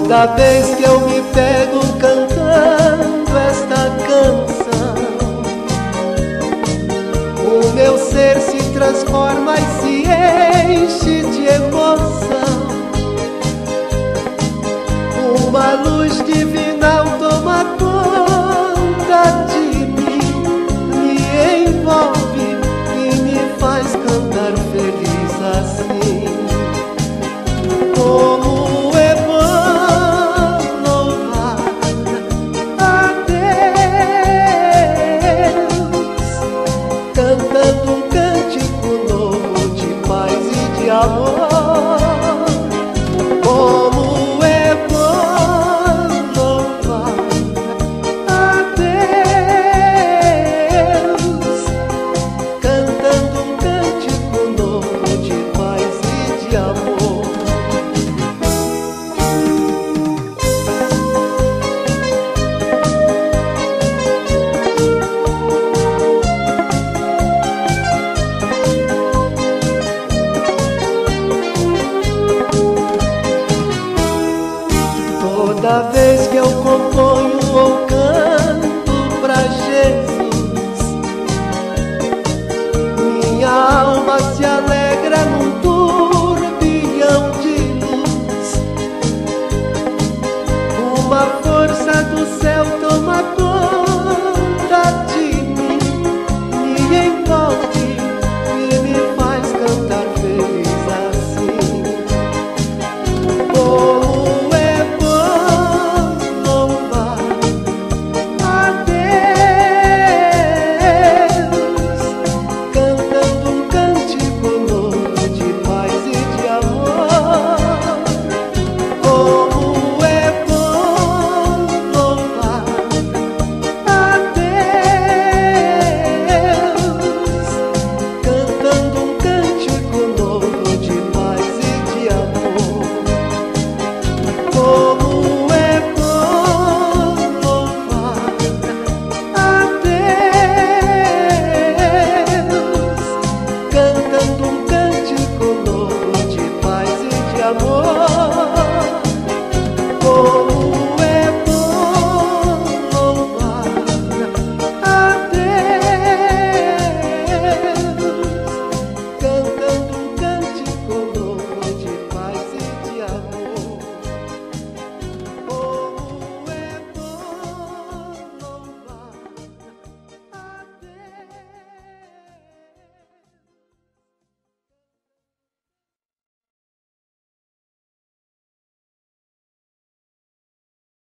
Toda vez que eu me pego cantando esta canção, o meu ser se transforma e se enche de emoção. Uma luz divinal toma conta de mim, me envolve e me faz cantar feliz assim. Como é bom louvar a Deus, cantando um cântico novo de paz e de amor. Como é bom louvar a Deus, cantando um cântico novo de paz e de amor. Toda